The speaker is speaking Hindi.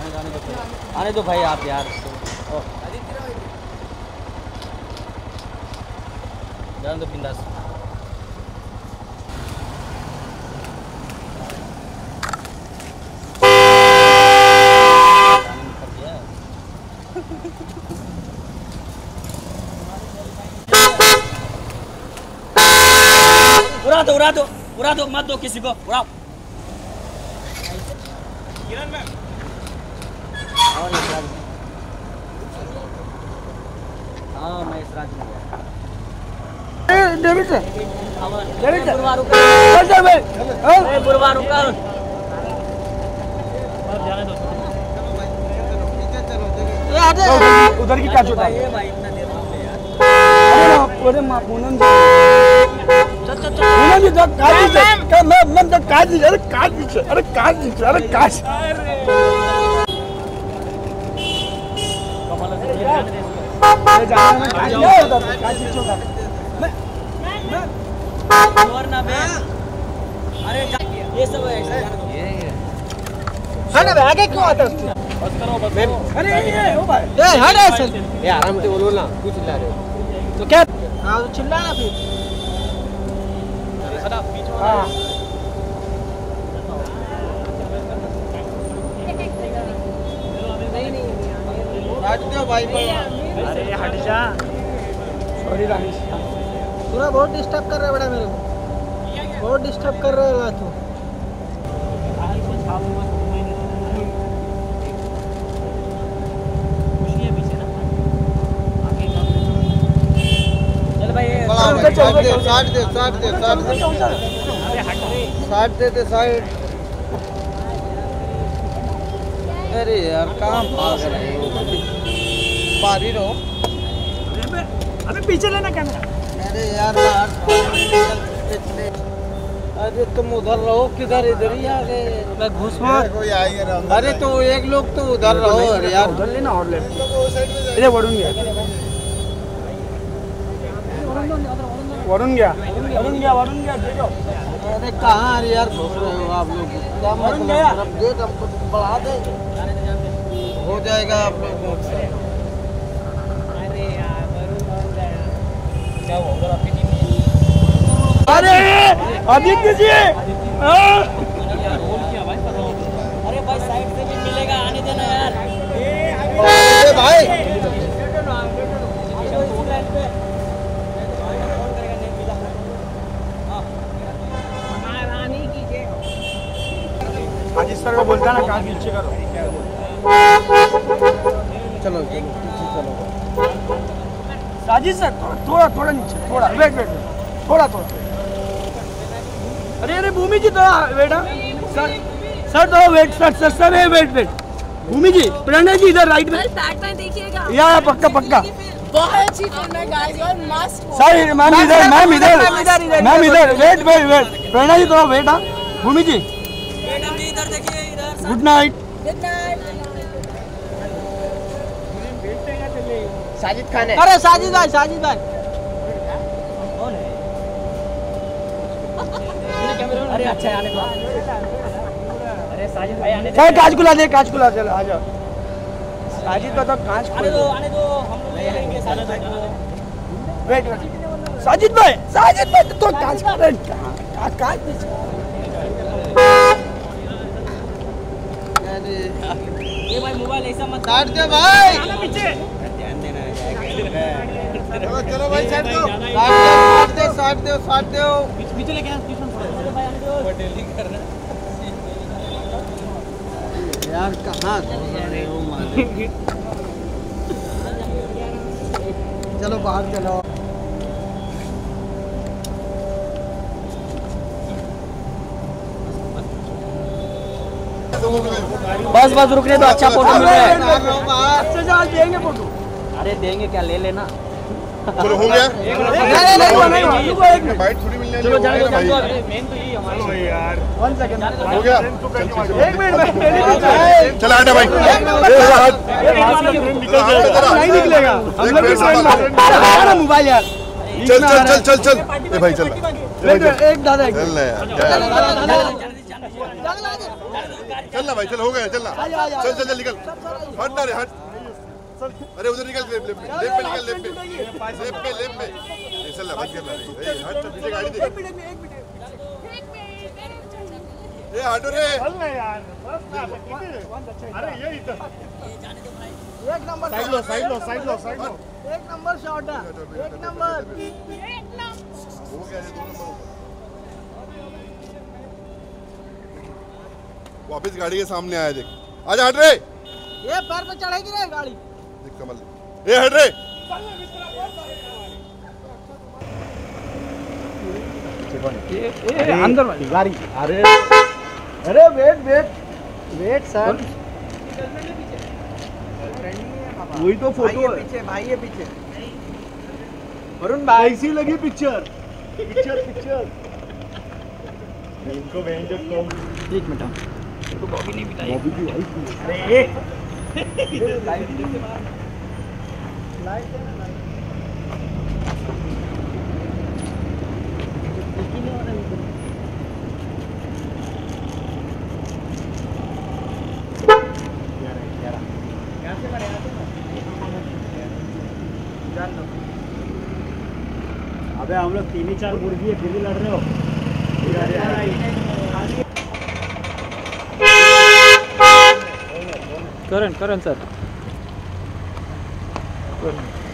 आने दो भाई आप यार। जान दो बिंदास। उड़ा दो मत दो किसी को, उड़ाओ। किरण मैम और हाँ मैं इसराज में डेविड से बुरवारू का उधर की क्या छोटा है भाई इतना देर में यार। अरे मां पूनम जी तो काज का मैं तो काज अरे काज अरे काज अरे काज ये जाना मैं काज छोटा वरना मैं अरे ये सब ऐसा है ना आगे क्यों आता है बस करो अरे ये ओ भाई ए हट ऐसे ये आराम से बोलो ना, क्यों चिल्ला रहे हो? तो क्या हां तो चिल्ला ना फिर सदा बीच में हां काट दो भाई। अरे हट जा सॉरी राकेश पूरा बहुत डिस्टर्ब कर रहा है बड़ा मेरे को, बहुत डिस्टर्ब कर रहा है तू। चल भाई साइड दे साइड। अरे यार कहाँ भाग रहे हो, पारी रहो। अबे पीछे लेना कैमरा। अरे यार अरे तुम उधर रहो, किधर इधर ही आ गए। मैं घुस मार कोई आएगा। अरे तो एक लोग तो उधर रहो। अरे यार उधर लेना और ले इधर वरुण गया देखो। अरे कहाँ यार घुस रहे हो आप लोग? गेट हमको बढ़ा दे, हो जाएगा आप लोग। अरे आदित्य जी अरे भाई साइड से भी मिलेगा, आने देना यार। अरे भाई आदित्य सर को बोलता ना कहाँ नीचे करो। चलो साजिद सर थोड़ा नीचे, थोड़ा वेट थोड़ा अरे भूमि जी थोड़ा वेट। सर थोड़ा wait sir wait Bhumi ji Pranay ji इधर राइट में देखिएगा। या पक्का बहुत अच्छी फिल्म है गाइस और मस्त। सर मैम इधर वेट प्रणय जी थोड़ा वेट। हाँ भूमि जी इधर देखिए, इधर गुड नाइट। साजिद खान है। अरे साजिद भाई कौन है? अरे अच्छा आने दो। अरे साजिद भाई आने दो। कांच खुला दे चलो आ जाओ। साजिद तो कांच आने दो हम लोग ले लेंगे साजिद भाई को। वेट साजिद भाई तो कांच ये भाई मोबाइल ऐसा मत काट दे भाई। पीछे ध्यान देना है। चलो भाई साइड दो, साइड दो। पीछे लेके आ भाई आने दो। करना यार कहाँ रहे हो मालिक। चलो बाहर चलो। बस रुकने तो अच्छा फोटो मिल रहा है। अच्छा देंगे फोटो। अरे देंगे क्या, ले लेना। चलो हो गया। बाइट थोड़ी मिलने चलो जाने दो मेन तो यही हमारा यार 1 सेकंड हो गया। 1 मिनट में चल आटा भाई नहीं निकलेगा हम लोग भी साइड में मोबाइल यार। चल ए भाई चल एक दादा चल ना यार। चल ना भाई, चल हो गया, चल ना, चल चल चल निकल, हट ना रे हट, अरे उधर निकल, लेफ्ट पे निकल, लेफ्ट पे, चल ना, बंद कर ना रे, हट पीछे गाड़ी दे, ए हटो रे, अरे ये इधर एक नंबर साइड लो, साइड लो, साइड लो, साइड लो। एक नंबर शॉट है, एक नंबर। हो गया ये 2 नंबर, वापस गाड़ी के सामने आया, देख, आजा हट रे, ये पैर पे चढ़ेगी रे गाड़ी। देख कमल, ए हट रे, अंदर गाड़ी, अरे वेट सर, वही तो फोटो है, पीछे भाई है पीछे। वरुण भाई ऐसी लगी पिक्चर। इनको भेज दो तुम। एक मिनट, तो बॉबी नहीं पिटाई। बॉबी की वाइफ। अबे हम लोग 3-4 मुर्गी है, फिर भी लड़ रहे हो। करण सर